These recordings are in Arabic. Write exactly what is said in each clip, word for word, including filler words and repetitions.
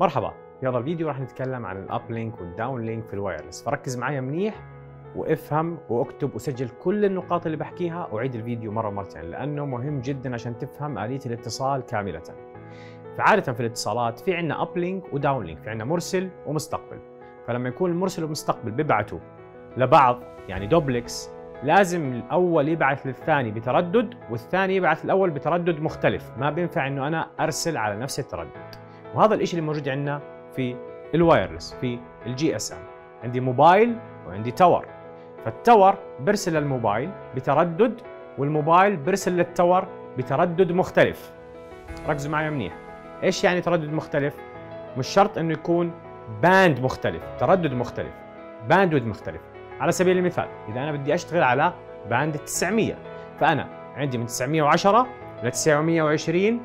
مرحبا، في هذا الفيديو راح نتكلم عن الاب لينك والداون لينك في الوايرلس، فركز معي منيح وافهم واكتب وسجل كل النقاط اللي بحكيها وعيد الفيديو مره ومرتين لانه مهم جدا عشان تفهم آلية الاتصال كاملة. فعادة في الاتصالات في عندنا اب لينك وداون لينك، في عندنا مرسل ومستقبل. فلما يكون المرسل والمستقبل بيبعتوا لبعض يعني دوبلكس، لازم الاول يبعث للثاني بتردد والثاني يبعث الاول بتردد مختلف، ما بينفع انه انا ارسل على نفس التردد. وهذا الشيء اللي موجود عندنا في الوايرلس في الجي اس ام. عندي موبايل وعندي تاور، فالتاور برسل للموبايل بتردد والموبايل برسل للتاور بتردد مختلف. ركزوا معي منيح، ايش يعني تردد مختلف؟ مش شرط انه يكون باند مختلف، تردد مختلف، باندويث مختلف. على سبيل المثال اذا انا بدي اشتغل على باند تسعمية، فانا عندي من تسعمية وعشرة ل تسعمية وعشرين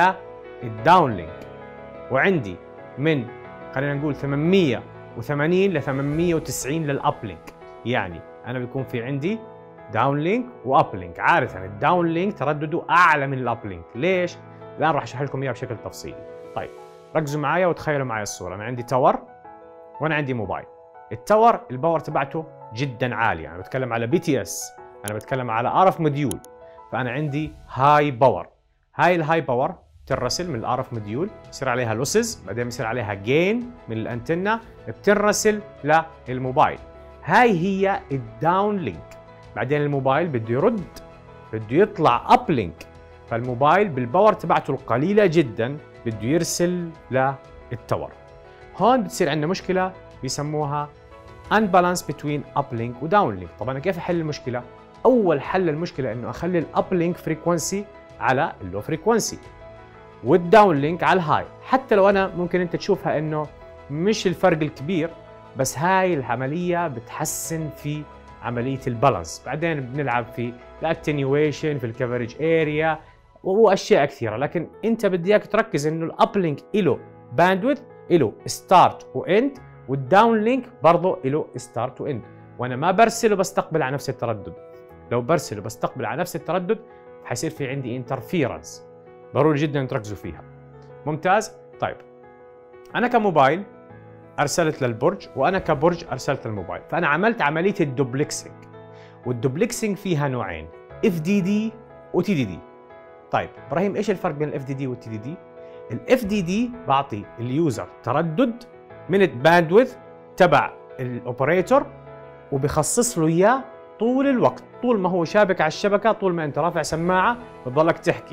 للداون لينك، وعندي من خلينا نقول ثمانمية وثمانين ل ثمانمية وتسعين للاب لينك. يعني انا بيكون في عندي داون لينك واب لينك. عادة الداون لينك تردده اعلى من الاب لينك. ليش؟ الان راح اشرح لكم اياها بشكل تفصيلي. طيب ركزوا معايا وتخيلوا معي الصوره. انا عندي تاور وانا عندي موبايل. التاور الباور تبعته جدا عاليه، انا بتكلم على بي تي اس، انا بتكلم على ار اف موديول، فانا عندي هاي باور. هاي الهاي باور بتنرسل من الار اف موديول، بصير عليها لوسز، بعدين بصير عليها جين من الانتنه، بتنرسل للموبايل. هاي هي الداون لينك. بعدين الموبايل بده يرد، بده يطلع اب لينك، فالموبايل بالباور تبعته القليله جدا بده يرسل للتاور. هون بتصير عندنا مشكله بيسموها unbalance between uplink و downlink. طبعا كيف احل المشكله؟ اول حل للمشكله انه اخلي الابلينك فريكونسي على اللو فريكونسي والداون لينك على الهاي. حتى لو انا ممكن انت تشوفها انه مش الفرق الكبير، بس هاي العمليه بتحسن في عمليه البالانس. بعدين بنلعب في الاتنيويشن، في الكفرج اريا واشياء كثيره، لكن انت بدي اياك تركز انه الابلينك له باندويث، له ستارت واند، والداون لينك برضه له ستارت واند. وانا ما برسل وبستقبل على نفس التردد. لو برسل وبستقبل على نفس التردد حيصير في عندي انترفيرنس، ضروري جدا تركزوا فيها. ممتاز. طيب انا كموبايل ارسلت للبرج وانا كبرج ارسلت للموبايل، فانا عملت عمليه الدوبلكسنج. والدوبلكسنج فيها نوعين، اف دي دي وتي دي دي. طيب ابراهيم ايش الفرق بين الاف دي دي والتي دي دي؟ الاف دي دي بعطي اليوزر تردد من الباندويث تبع الاوبريتور وبخصص له اياه طول الوقت، طول ما هو شابك على الشبكه، طول ما انت رافع سماعه بتضلك تحكي.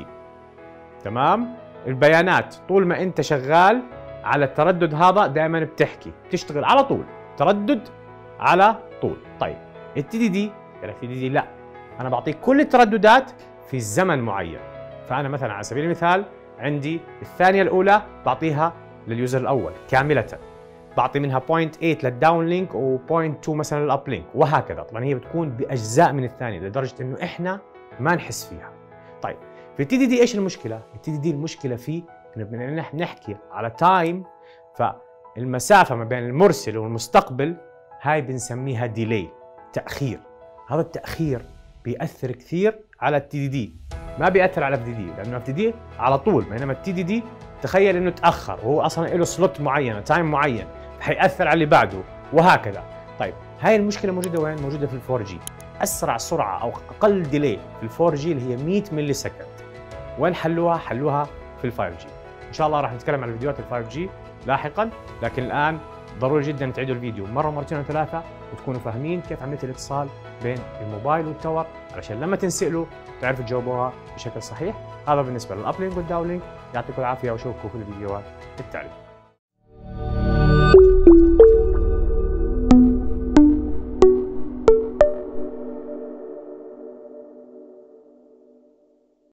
تمام؟ البيانات طول ما انت شغال على التردد هذا دائما بتحكي، بتشتغل على طول، تردد على طول. طيب التي دي دي، التي دي دي لا، انا بعطيك كل الترددات في زمن معين. فانا مثلا على سبيل المثال عندي الثانيه الاولى بعطيها لليوزر الاول كامله، بعطي منها صفر فاصلة ثمانية للداون لينك و صفر فاصلة اثنين مثلا للاب لينك وهكذا. طبعا هي بتكون باجزاء من الثانيه لدرجه انه احنا ما نحس فيها. طيب في التي دي دي ايش المشكله؟ التي دي دي المشكله فيه انه بدنا نحكي على تايم، فالمسافه ما بين المرسل والمستقبل هاي بنسميها ديلي، تاخير. هذا التاخير بياثر كثير على التي دي دي، ما بياثر على اف دي دي لانه اف دي دي على طول، بينما التي دي دي تخيل انه تاخر وهو اصلا له سلوت معينه، تايم معين، حيأثر على اللي بعده وهكذا. طيب هاي المشكله موجوده وين؟ موجوده في الفور جي. اسرع سرعه او اقل ديلي في الفور جي اللي هي مية ملي سكند. وين حلوها؟ حلوها في الفايف جي. ان شاء الله راح نتكلم عن فيديوهات الفايف جي لاحقا، لكن الان ضروري جدا تعيدوا الفيديو مره مرتين وثلاثه وتكونوا فاهمين كيف عمليه الاتصال بين الموبايل والتاور، علشان لما تنسالوا تعرفوا تجاوبوها بشكل صحيح. هذا بالنسبه للابلينك والداونلينك. يعطيكم العافيه واشوفكم في الفيديوهات التاليه.